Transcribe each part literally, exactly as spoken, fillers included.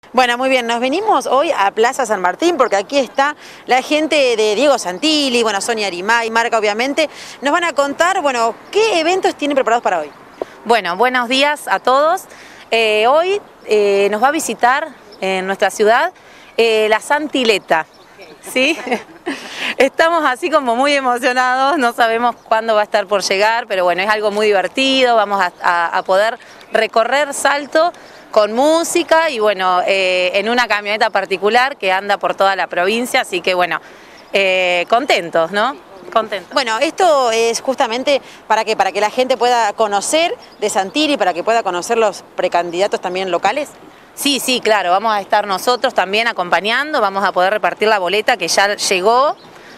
Bueno, muy bien, nos venimos hoy a Plaza San Martín porque aquí está la gente de Diego Santilli, bueno, Sonia Arimay, Marca obviamente. Nos van a contar, bueno, qué eventos tienen preparados para hoy. Bueno, buenos días a todos. Eh, hoy eh, nos va a visitar en nuestra ciudad eh, la Santileta, ¿sí? Estamos así como muy emocionados, no sabemos cuándo va a estar por llegar, pero bueno, es algo muy divertido, vamos a, a, a poder recorrer Salto con música y bueno, eh, en una camioneta particular que anda por toda la provincia, así que bueno, eh, contentos, ¿no? Contentos. Bueno, esto es justamente para que, para que la gente pueda conocer de Santilli, para que pueda conocer los precandidatos también locales. Sí, sí, claro, vamos a estar nosotros también acompañando, vamos a poder repartir la boleta que ya llegó,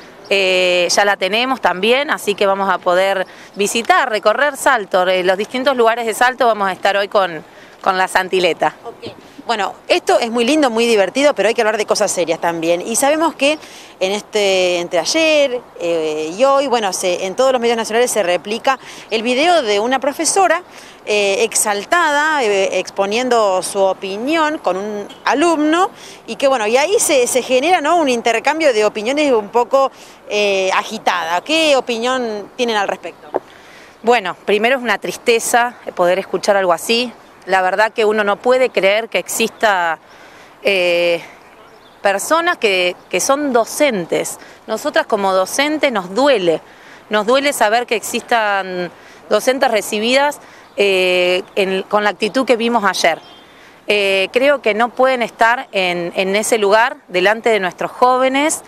eh, ya la tenemos también, así que vamos a poder visitar, recorrer Salto, eh, los distintos lugares de Salto vamos a estar hoy con, con la Santileta. Okay. Bueno, esto es muy lindo, muy divertido, pero hay que hablar de cosas serias también. Y sabemos que en este, entre ayer eh, y hoy, bueno, se, en todos los medios nacionales se replica el video de una profesora eh, exaltada, eh, exponiendo su opinión con un alumno, y que bueno, y ahí se, se genera, ¿no?, un intercambio de opiniones un poco eh, agitada. ¿Qué opinión tienen al respecto? Bueno, primero es una tristeza poder escuchar algo así. La verdad que uno no puede creer que exista eh, personas que, que son docentes. Nosotras como docentes nos duele, nos duele saber que existan docentes recibidas eh, en, con la actitud que vimos ayer. Eh, creo que no pueden estar en, en ese lugar delante de nuestros jóvenes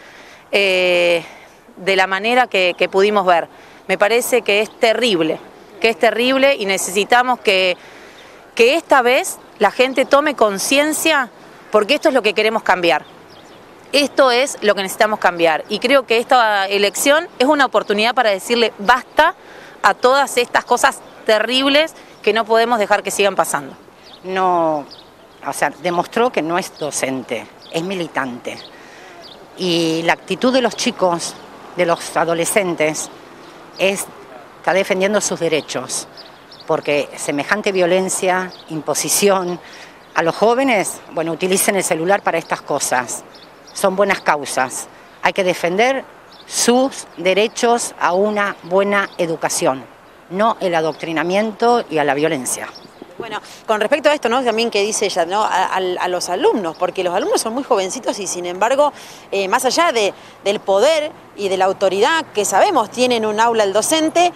eh, de la manera que, que pudimos ver. Me parece que es terrible, que es terrible y necesitamos que... que esta vez la gente tome conciencia, porque esto es lo que queremos cambiar. Esto es lo que necesitamos cambiar. Y creo que esta elección es una oportunidad para decirle basta a todas estas cosas terribles que no podemos dejar que sigan pasando. No, o sea, demostró que no es docente, es militante. Y la actitud de los chicos, de los adolescentes, es, está defendiendo sus derechos. Porque semejante violencia, imposición, a los jóvenes, bueno, utilicen el celular para estas cosas. Son buenas causas. Hay que defender sus derechos a una buena educación, no el adoctrinamiento y a la violencia. Bueno, con respecto a esto, ¿no?, también que dice ella, ¿no?, a, a, a los alumnos, porque los alumnos son muy jovencitos y sin embargo, eh, más allá de, del poder y de la autoridad que sabemos tienen un aula el docente,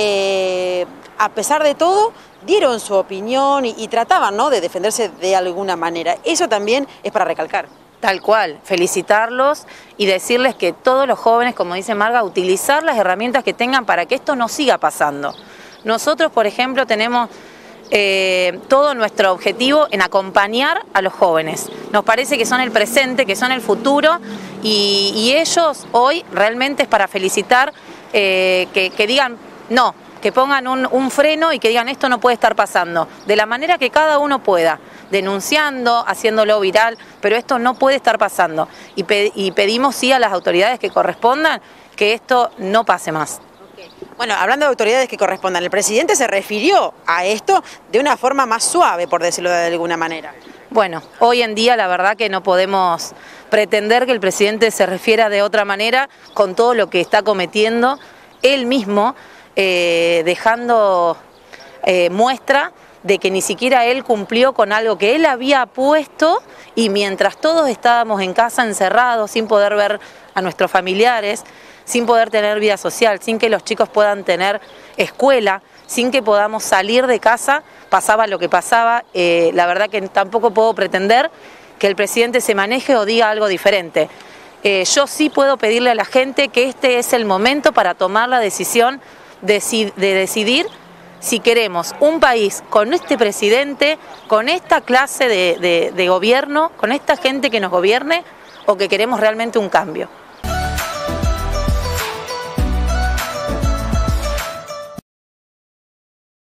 eh, a pesar de todo, dieron su opinión y, y trataban, ¿no?, de defenderse de alguna manera. Eso también es para recalcar. Tal cual, felicitarlos y decirles que todos los jóvenes, como dice Marga, utilizar las herramientas que tengan para que esto no siga pasando. Nosotros, por ejemplo, tenemos eh, todo nuestro objetivo en acompañar a los jóvenes. Nos parece que son el presente, que son el futuro y, y ellos hoy realmente es para felicitar, eh, que, que digan no, que pongan un, un freno y que digan esto no puede estar pasando, de la manera que cada uno pueda, denunciando, haciéndolo viral, pero esto no puede estar pasando. Y, pe y pedimos sí a las autoridades que correspondan que esto no pase más. Okay. Bueno, hablando de autoridades que correspondan, el presidente se refirió a esto de una forma más suave, por decirlo de alguna manera. Bueno, hoy en día la verdad que no podemos pretender que el presidente se refiera de otra manera con todo lo que está cometiendo él mismo, Eh, dejando eh, muestra de que ni siquiera él cumplió con algo que él había puesto y mientras todos estábamos en casa encerrados sin poder ver a nuestros familiares, sin poder tener vida social, sin que los chicos puedan tener escuela, sin que podamos salir de casa, pasaba lo que pasaba. Eh, la verdad que tampoco puedo pretender que el presidente se maneje o diga algo diferente. Eh, yo sí puedo pedirle a la gente que este es el momento para tomar la decisión de decidir si queremos un país con este presidente, con esta clase de, de, de gobierno, con esta gente que nos gobierne, o que queremos realmente un cambio.